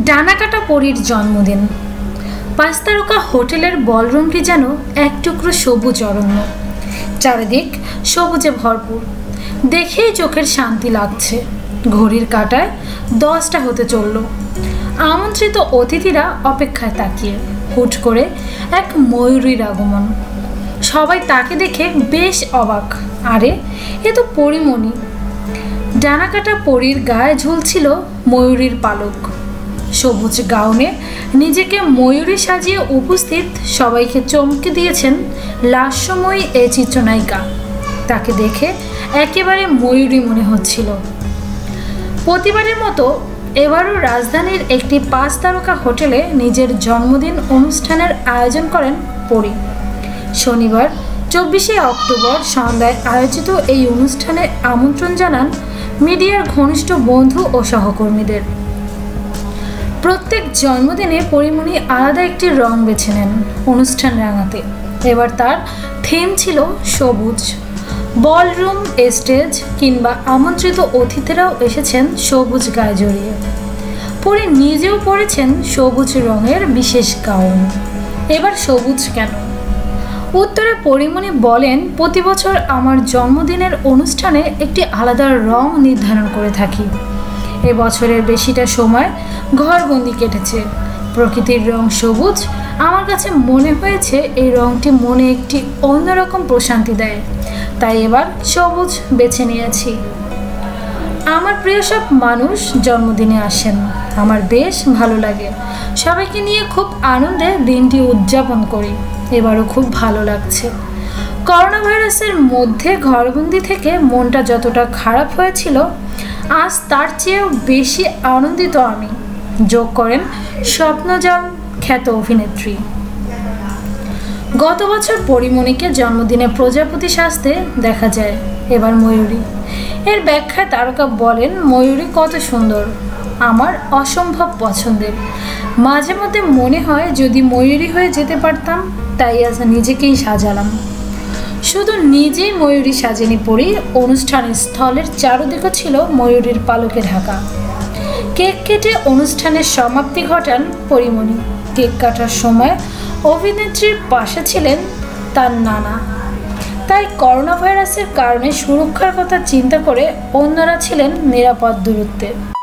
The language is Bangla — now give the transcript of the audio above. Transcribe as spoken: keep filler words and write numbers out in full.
ডানাকাটা পরীর জন্মদিন। পাঁচ তারকা হোটেলের বলরুমটি যেন এক টুকরো সবুজ অরণ্য, চারিদিক সবুজে ভরপুর। দেখেই চোখের শান্তি লাগছে। ঘড়ির কাঁটায় দশটা হতে চলল। আমন্ত্রিত অতিথিরা অপেক্ষায় তাকিয়ে। হুট করে এক ময়ূরীর আগমন। সবাই তাকে দেখে বেশ অবাক। আরে, এ তো পরি মনি। ডানাকাটা পরীর গায়ে ঝুলছিল ময়ূরীর পালক। সবুজ গাউনে নিজেকে ময়ূরী সাজিয়ে উপস্থিত সবাইকে চমকে দিয়েছেন লাস্যময়ী এই চিত্রনায়িকা। তাকে দেখে একেবারে ময়ূরী মনে হচ্ছিল। প্রতিবারের মতো এবারও রাজধানীর একটি পাঁচ তারকা হোটেলে নিজের জন্মদিন অনুষ্ঠানের আয়োজন করেন পরি। শনিবার চব্বিশে অক্টোবর সন্ধ্যায় আয়োজিত এই অনুষ্ঠানে আমন্ত্রণ জানান মিডিয়ার ঘনিষ্ঠ বন্ধু ও সহকর্মীদের। প্রত্যেক জন্মদিনে পরি মনি আলাদা একটি রং বেছে নেন অনুষ্ঠান রাঙাতে। এবার তার থিম ছিল সবুজ। বলরুম, স্টেজ কিংবা আমন্ত্রিত অতিথিরাও এসেছেন সবুজ গায়ে জড়িয়ে। পরি নিজেও পরেছেন সবুজ রঙের বিশেষ গাউন। এবার সবুজ কেন? উত্তরে পরি মনি বলেন, প্রতি বছর আমার জন্মদিনের অনুষ্ঠানে একটি আলাদা রং নির্ধারণ করে থাকি। এ বছরের বেশিটা সময় ঘরবন্দি কেটেছে। প্রকৃতির রং সবুজ। আমার কাছে মনে হয়েছে এই রংটি মনে একটি অন্যরকম প্রশান্তি দেয়, তাই এবার সবুজ বেছে নিয়েছি। আমার প্রিয় সব মানুষ জন্মদিনে আসেন, আমার বেশ ভালো লাগে। সবাইকে নিয়ে খুব আনন্দে দিনটি উদযাপন করি। এবারও খুব ভালো লাগছে। করোনা ভাইরাসের মধ্যে ঘরবন্দি থেকে মনটা যতটা খারাপ হয়েছিল, আজ তার চেয়েও বেশি আনন্দিত আমি, যোগ করেন স্বপ্নজাল খ্যাত অভিনেত্রী। গত বছর পরি মনিকে জন্মদিনে প্রজাপতি সাজতে দেখা যায়, এবার ময়ূরী। এর ব্যাখ্যায় তারকা বলেন, ময়ূরী কত সুন্দর, আমার অসম্ভব পছন্দের। মাঝে মধ্যে মনে হয় যদি ময়ূরী হয়ে যেতে পারতাম, তাই আজ নিজেকেই সাজালাম। শুধু নিজেই ময়ূরী সাজেনি পরি, অনুষ্ঠানের স্থলের চারদিকে ছিল ময়ূরীর পালকে ঢাকা। কেক কেটে অনুষ্ঠানের সমাপ্তি ঘটান পরি মনি। কেক কাটার সময় অভিনেত্রীর পাশে ছিলেন তার নানা। তাই করোনা ভাইরাসের কারণে সুরক্ষার কথা চিন্তা করে অন্যরা ছিলেন নিরাপদ দূরত্বে।